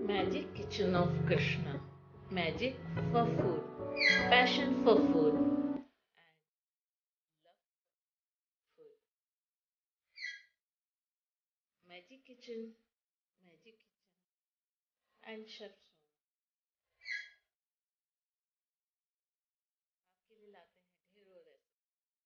Magic Kitchen of Krishna. Magic for food. Passion for food. And love for food. Magic Kitchen. Magic Kitchen. And Chef Shona आपके लिए लाते हैं ढेरों recipe.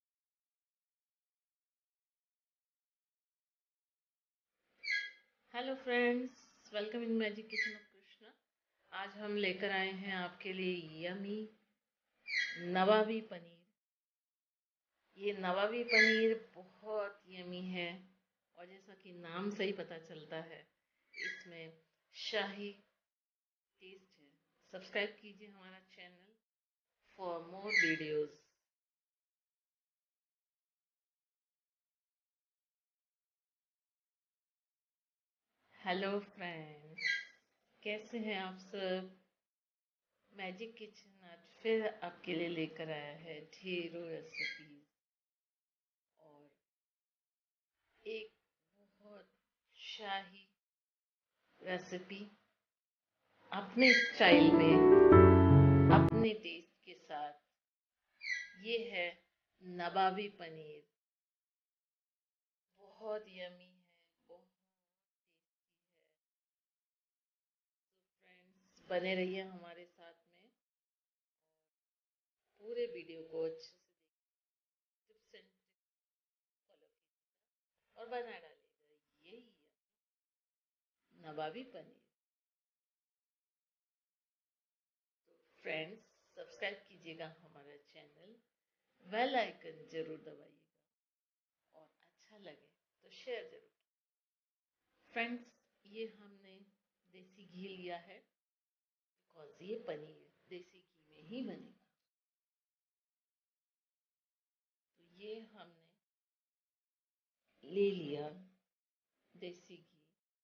Hello friends, welcome in magic kitchen of Krishna. आज हम लेकर आए हैं आपके लिए यमी नवाबी पनीर। ये नवाबी पनीर बहुत यमी है और जैसा कि नाम से ही पता चलता है, इसमें शाही टेस्ट है। सब्सक्राइब कीजिए हमारा channel for more videos. Hello friends, कैसे हैं आप सब? मैजिक किचन आज फिर आपके लिए लेकर आया है ढेरों रेसिपीज और एक बहुत शाही रेसिपी अपने स्टाइल में, अपने टेस्ट के साथ। ये है नवाबी पनीर। बहुत यमी है, बहुत टेस्टी है। तो फ्रेंड्स, बने रहिए हमारे साथ में, पूरे वीडियो को अच्छे से देखिए, टिप्स एंड ट्रिक्स फॉलो कीजिएगा और बना डालिएगा यही नवाबी पनीर। तो फ्रेंड्स, सब्सक्राइब कीजिएगा हमारा चैनल, बेल आइकन जरूर दबाइएगा और अच्छा लगे तो शेयर जरूर। फ्रेंड्स, ये हमने देसी घी लिया है बिकॉज ये पनीर देसी घी में ही बनेगा। तो ये हमने ले लिया देसी घी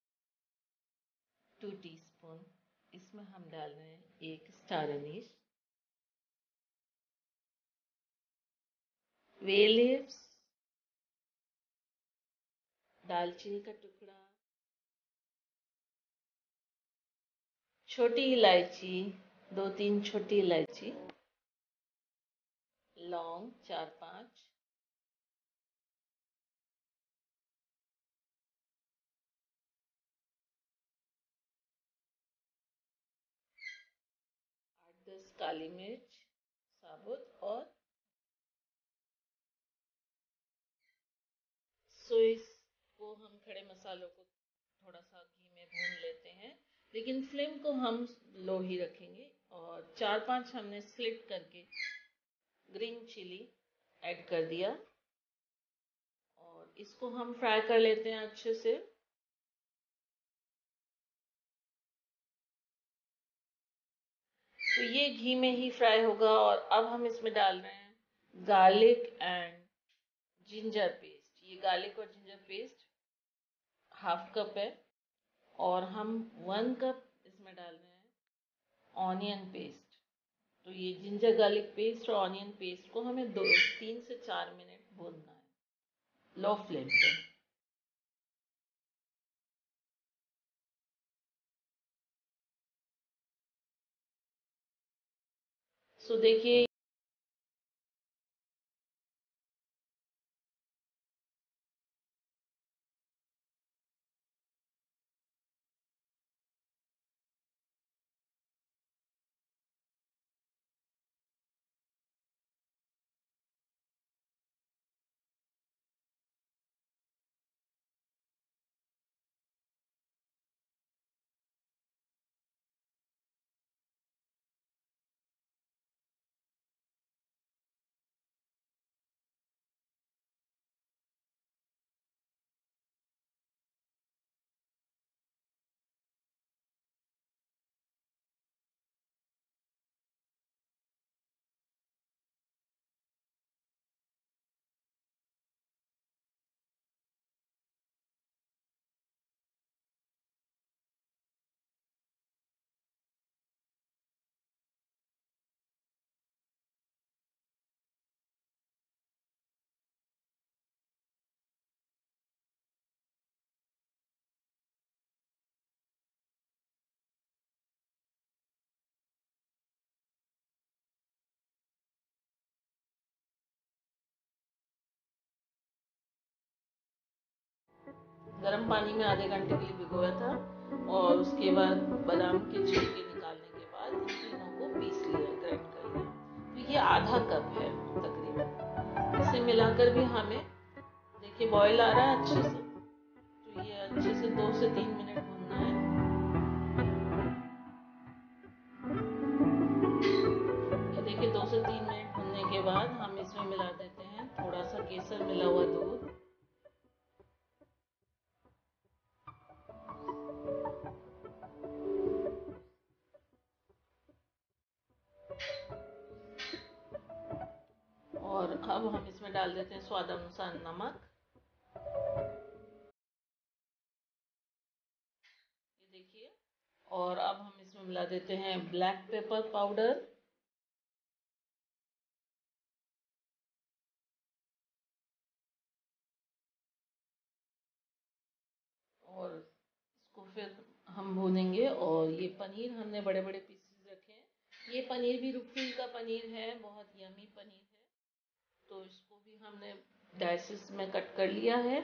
2 टीस्पून। इसमें हम डाल रहे हैं 1 स्टार अनीस, वे लीव्स, दालचीनी का टुकड़ा, छोटी इलायची 2-3 छोटी इलायची, लौंग 4-5, आठ 10 काली मिर्च साबुत और सो इसको हम खड़े मसालों को थोड़ा सा घी में भून लेते हैं, लेकिन फ्लेम को हम लो ही रखेंगे। और 4-5 हमने स्लिट करके ग्रीन चिली ऐड कर दिया और इसको हम फ्राई कर लेते हैं अच्छे से। तो ये घी में ही फ्राई होगा और अब हम इसमें डाल रहे हैं गार्लिक एंड जिंजर पेस्ट। ये गार्लिक और जिंजर पेस्ट हाफ कप है और हम 1 कप इसमें डाल रहे हैं ऑनियन पेस्ट। तो ये जिंजर गार्लिक पेस्ट और ऑनियन पेस्ट को हमें 3 से 4 मिनट भूनना है लो फ्लेम पे। सो देखिए गर्म पानी में आधे घंटे के लिए भिगोया था और उसके बाद बादाम के छिलके निकालने के बाद इन तीनों को पीस लिया, ग्राइंड कर लिया। तो ये आधा कप है तकरीबन। इसे मिलाकर भी हमें देखिए बॉईल आ रहा है अच्छे से, तो ये अच्छे से 2 से 3 मिनट भूनना है। ये देखिए 2 से 3 मिनट भूनने के बाद हम इसमें मिला देते हैं थोड़ा सा केसर मिला हुआ दूध। और अब हम इसमें डाल देते हैं स्वाद अनुसार नमक। ये देखिए, और अब हम इसमें मिला देते हैं ब्लैक पेपर पाउडर। और इसको फिर हम भूनेंगे। और ये पनीर हमने बड़े बड़े पीसेस रखे हैं। ये पनीर भी रुफी का पनीर है, बहुत यमी पनीर है। तो इसको भी हमने डाइसेस में कट कर लिया है।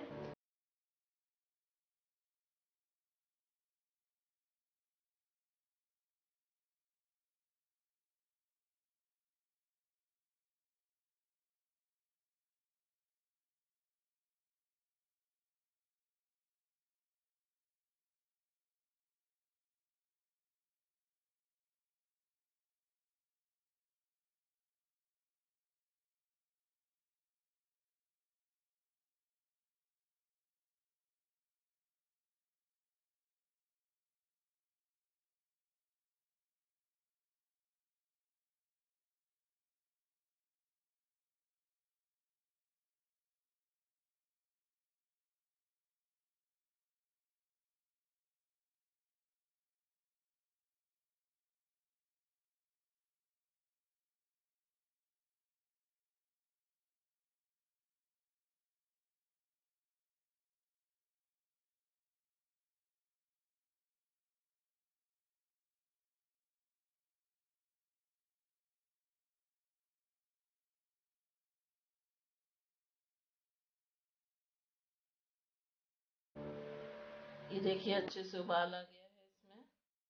ये देखिए अच्छे से उबाल आ गया है इसमें।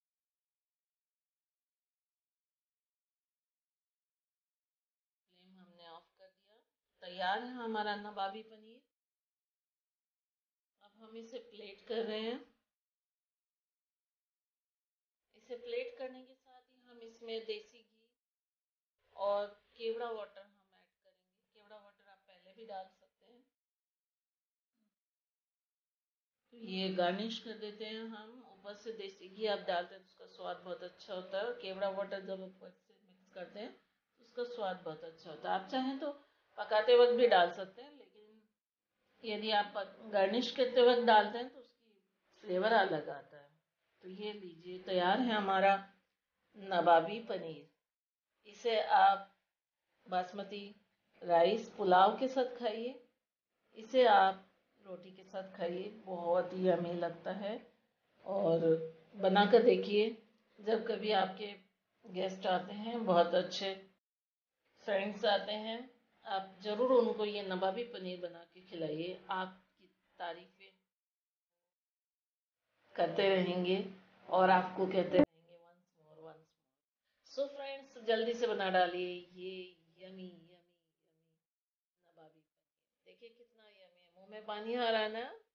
फ्लेम हमने ऑफ कर दिया। तैयार है हमारा नवाबी पनीर। अब हम इसे प्लेट कर रहे हैं। इसे प्लेट करने के साथ ही हम इसमें देसी घी और केवड़ा वाटर हम ऐड करेंगे। केवड़ा वाटर आप पहले भी डाल सकते हैं। तो ये गार्निश कर देते हैं हम। ऊपर से देसी घी आप डालते हैं तो उसका स्वाद बहुत अच्छा होता है। केवड़ा वाटर जब ऊपर से मिक्स करते हैं तो उसका स्वाद बहुत अच्छा होता है। आप चाहें तो पकाते वक्त भी डाल सकते हैं, लेकिन यदि आप गार्निश करते वक्त डालते हैं तो उसकी फ्लेवर अलग आता है। तो ये लीजिए, तैयार है हमारा नवाबी पनीर। इसे आप बासमती राइस पुलाव के साथ खाइए, इसे आप रोटी के साथ खाइए, बहुत ही यमी लगता है। और बनाकर देखिए। जब कभी आपके गेस्ट आते हैं, बहुत अच्छे फ्रेंड्स आते हैं, आप जरूर उनको ये नवाबी पनीर बना के खिलाइए। आपकी तारीफें करते रहेंगे और आपको कहते रहेंगे once more once more. So friends, जल्दी से बना डालिए ये yummy yummy yummy nawabi paneer. देखिए कितना यमी है, मुंह में पानी आ रहा है ना।